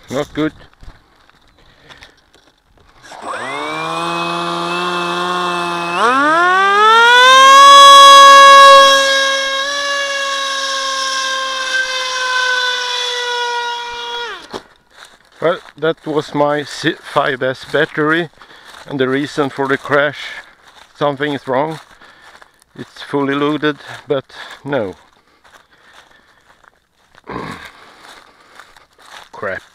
not good. Well, that was my 5S battery, and the reason for the crash. Something is wrong. It's fully loaded, but no. Crap.